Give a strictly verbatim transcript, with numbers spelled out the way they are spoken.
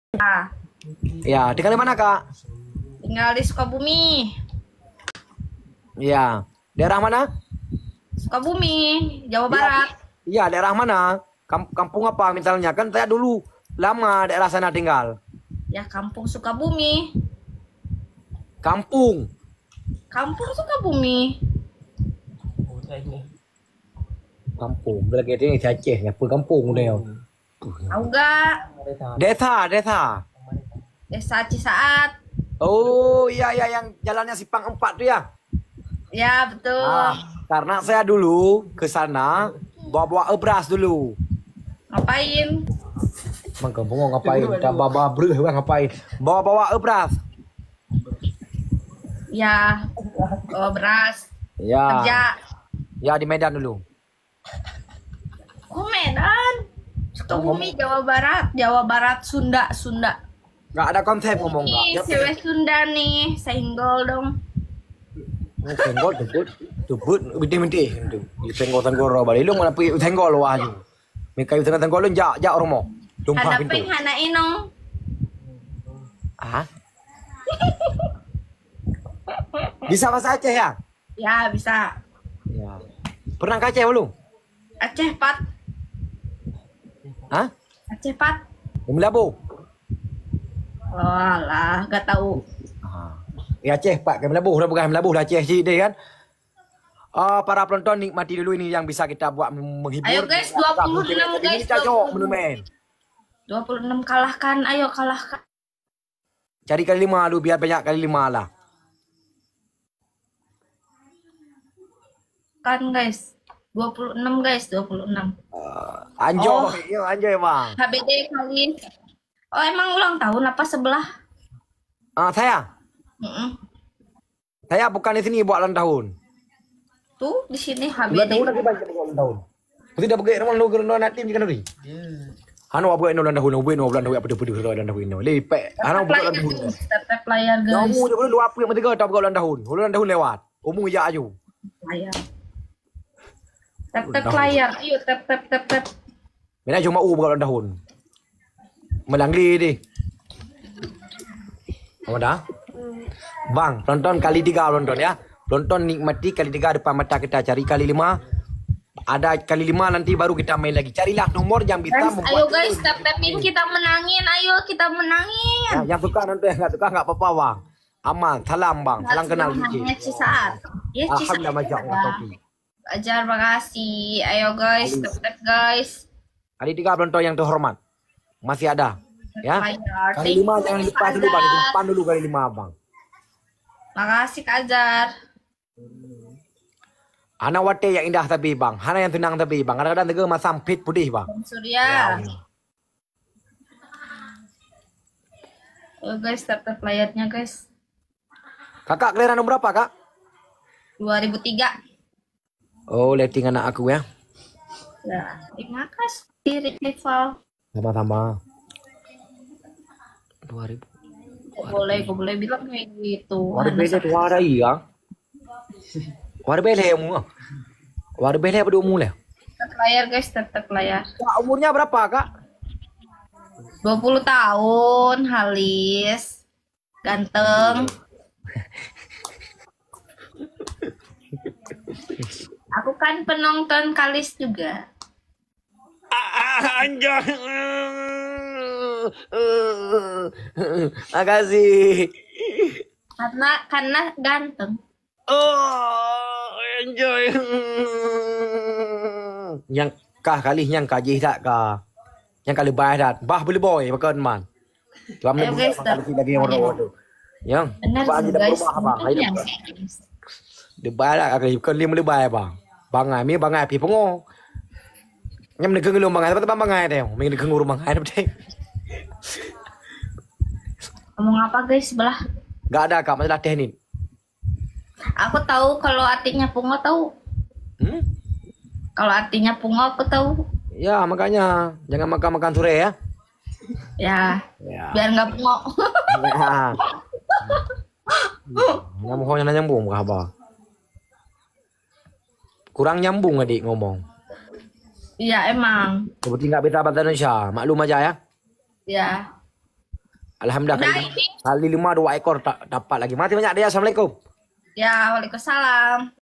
Nah, Ya, tinggal di mana, Kak? tinggal di Sukabumi. Ya, daerah mana? Sukabumi, Jawa Iya, Barat. iya, daerah mana? Kam- Kampung apa misalnya? Kan saya dulu lama daerah sana tinggal. Ya, Kampung Sukabumi. Kampung. Kampung Sukabumi. Kampung. Lagi ini Aceh, apa kampung dia? Tahu gak? Desa, desa. Desa Cisaat. Oh, iya, iya, yang jalannya Simpang Empat tuh ya. Ya, betul. Ah, karena saya dulu ke sana bawa-bawa ebras dulu. Ngapain? Mang kampung mau ngapain? Tak bawa breh bang ngapain? Bawa-bawa ebras. Ya, bawa beras. Ya. Kerja. Ya di Medan dulu. Oh, Medan. Sukabumi, Jawa Barat. Jawa Barat, Sunda, Sunda. Gak ada konsep ngomong Nih, gak. cewek Sunda nih. Senggol dong. Tenggol tebut tebut binti-binti gitu. Di tenggol tenggol roh balik lu mana pergi tenggol lu aja. Mereka itu tengah tenggol lu jak jak romo. Tumpah Hadapin pintu. hana inong. Ah? Bisa bahasa Aceh ya? Ya, bisa. Ya. Pernah ke Aceh belum? Aceh Pat. Hah? Aceh Pat. Melabu. Oh, alah, gak tahu. Ah. Ya Aceh Pak, ke Melabu, udah bukan Melabu lah Aceh sih dia kan. Ah, para penonton nikmati dulu ini yang bisa kita buat menghibur. Ayo guys, dua puluh enam guys, Ini cocok dua puluh enam. menumen. dua puluh enam kalahkan, ayo kalahkan. Cari kali lima lu biar banyak kali lima lah. Kan guys. dua puluh enam guys, dua puluh enam. Uh, anjoy, Oh. yuk anjoy bang. H B D kali. Oh, emang ulang tahun apa sebelah? Ah, saya, Mm-mm. saya bukan di sini buat ulang tahun. Tuh, di sini H B Ulang D. tahun lagi banyak buat ulang tahun. Mesti dah pergi rumah lu ke rumah nanti kan hari. Hano apa ulang tahun, ulang bulan tahun apa tu pada ulang tahun ini. Lepek. Hano bukan ulang tahun. Tetep layar guys. Kamu je boleh dua apa yang mesti tak bukan ulang tahun. Ulang tahun lewat. Umum ya aju. Layar. Tap tap layar. Ayo tap tap tap tap. Mana cuma u bukan ulang tahun. Melangli di. Apa dah? Bang, tonton kali tiga tonton ya. Tonton nikmati kali tiga depan mata kita cari kali lima. Ada kali lima nanti baru kita main lagi. Carilah nomor yang bisa Guys, membuat. ayo guys, tap tapin kita menangin. Ayo kita menangin. Ya, yang suka nanti yang nggak suka nggak apa-apa bang. Aman, salam bang, salam kenal Cici. Namanya Cisaat. Ya, Cisaat. Alhamdulillah macam kopi. Ajar, makasih. Ayo guys, tap tap guys. Kali tiga penonton yang terhormat masih ada, ya. Layar. Kali lima jangan lupa dulu bang, di depan dulu kali lima bang. Makasih Kak Ajar. Anak wate yang indah tapi bang, Hana yang tenang tapi bang. Kadang-kadang tega masam pit putih bang. Bang Surya. Ayo guys, tap tap layarnya guys. Kakak kelahiran nomor berapa kak? dua ribu tiga. Oh, letting anak aku ya. Ya, terima kasih rival. Sama-sama. Dua ribu. Boleh, gue boleh bilang kayak gitu. Waduh beda tuh warai ya. Waduh beda ya umur. Waduh beda pada umur lah. Tap layar guys, tap tap layar. Kak, umurnya berapa kak? dua puluh tahun, halis. Ganteng. Aku kan penonton Kalis juga. Anjay. Makasih. Karena karena ganteng. Oh, enjoy. Yang kah kali yang kaji tak kah? Yang kali bayar dat. Bah boleh boy makan man. Tuam Ayo ni guys, bukan lagi lagi yang orang tu. Yang Benar bang sih kita guys. berubah bang. Hai Yang dia bayar kali bukan dia boleh bayar bang. Bang ai mi bang ai pi pengo. Nyam ni keng lu bang ai tapi bang ai teh. Mi ni keng rumah ai teh. ngomong apa guys sebelah? Enggak ada kak masalah teknik. Aku tahu kalau artinya pungo tahu. Hmm? Kalau artinya pungo aku tahu. Ya makanya jangan makan-makan sore ya. Ya, Ya. biar nggak pungo. Ya. Ngomong hanya nyambung kah apa? Kurang nyambung adik ngomong. Iya emang. Seperti nggak bisa bahasa Indonesia. Maklum aja ya. Ya. Alhamdulillah Udah, kali, ini. kali lima dua ekor tak dapat lagi. Mati banyak dia. Assalamualaikum. Ya, waalaikumsalam.